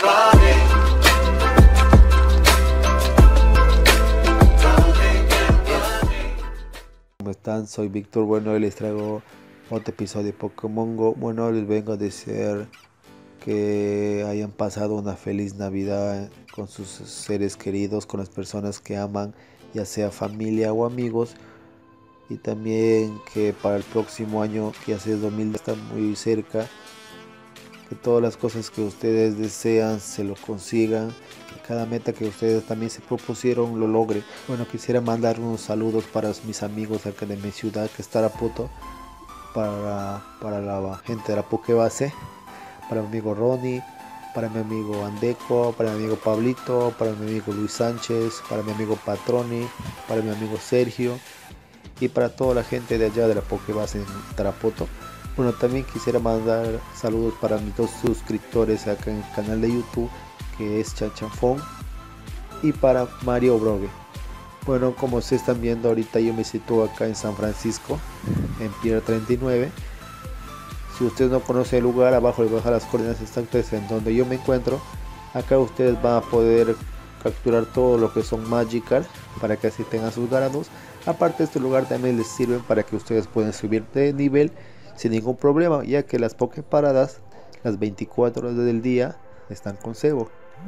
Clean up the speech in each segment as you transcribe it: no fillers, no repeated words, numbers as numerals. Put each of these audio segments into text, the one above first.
¿Cómo están? Soy Víctor. Bueno, hoy les traigo otro episodio de Pokémon Go. Bueno, les vengo a desear que hayan pasado una feliz Navidad con sus seres queridos, con las personas que aman, ya sea familia o amigos. Y también que para el próximo año, que ya sea 2000, está muy cerca, que todas las cosas que ustedes desean se lo consigan, que cada meta que ustedes también se propusieron lo logre. Bueno, quisiera mandar unos saludos para mis amigos acá de mi ciudad, que está a punto, para la gente de la Pokebase, para mi amigo Ronnie, para mi amigo Andeco, para mi amigo Pablito, para mi amigo Luis Sánchez, para mi amigo Patroni, para mi amigo Sergio y para toda la gente de allá de la Pokebase en Tarapoto. Bueno, también quisiera mandar saludos para mis dos suscriptores acá en el canal de YouTube, que es Chanchanfón, y para Mario Brogue. Bueno, como se están viendo ahorita, yo me sitúo acá en San Francisco, en Pier 39. Si ustedes no conocen el lugar, abajo les voy a dejar las coordenadas exactas en donde yo me encuentro. Acá ustedes van a poder capturar todo lo que son Magikarp para que así tengan sus garados. Aparte, este lugar también les sirve para que ustedes puedan subir de nivel sin ningún problema, ya que las Poképaradas las 24 horas del día están con cebo.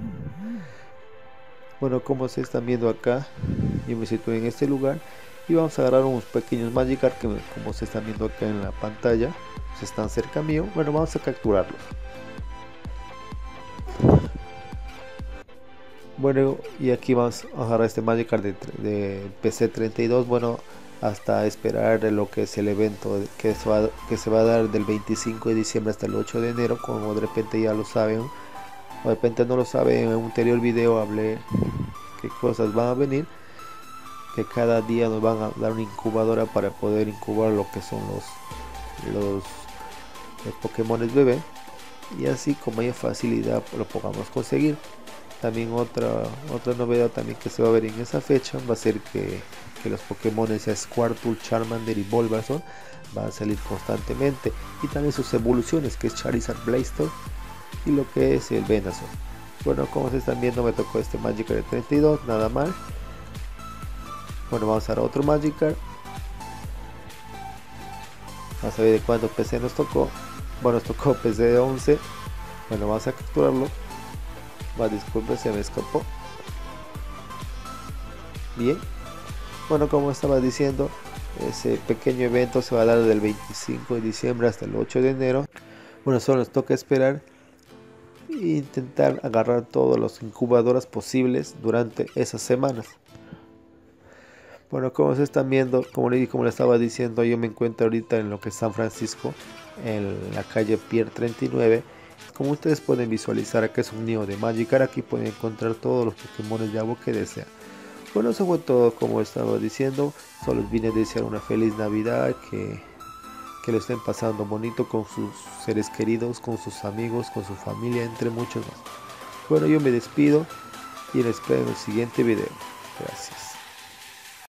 Bueno, como se están viendo acá, yo me sitúo en este lugar y vamos a agarrar unos pequeños Magikarp que, como se están viendo acá en la pantalla, se están cerca mío. Bueno, vamos a capturarlos. Bueno, y aquí vamos a agarrar este Magikarp de PC32. Bueno, hasta esperar lo que es el evento que se va a dar del 25 de diciembre hasta el 8 de enero, como de repente ya lo saben o de repente no lo saben. En un anterior video hablé qué cosas van a venir, que cada día nos van a dar una incubadora para poder incubar lo que son los Pokémones bebé, y así con mayor facilidad lo podamos conseguir. También otra novedad también que se va a ver en esa fecha va a ser que los Pokémon Squirtle, Charmander y Bulbasaur van a salir constantemente, y también sus evoluciones, que es Charizard, Blastoise y lo que es el Venusaur. Bueno, como se están viendo, me tocó este Magikarp de 32, nada mal. Bueno, vamos a dar otro Magikarp. Vamos a ver de cuánto PC nos tocó. Bueno, nos tocó PC de 11. Bueno, vamos a capturarlo. Disculpe, se me escapó. Bien. Bueno, como estaba diciendo, ese pequeño evento se va a dar del 25 de diciembre hasta el 8 de enero. Bueno, solo nos toca esperar e intentar agarrar todas las incubadoras posibles durante esas semanas. Bueno, como se están viendo, como les estaba diciendo, yo me encuentro ahorita en lo que es San Francisco, en la calle Pier 39. Como ustedes pueden visualizar, acá es un nido de Magikarp. Aquí pueden encontrar todos los Pokémon de agua que desean. Bueno, eso fue todo. Como estaba diciendo, solo les vine a desear una feliz Navidad, que lo estén pasando bonito con sus seres queridos, con sus amigos, con su familia, entre muchos más. Bueno, yo me despido y les espero en el siguiente video. Gracias.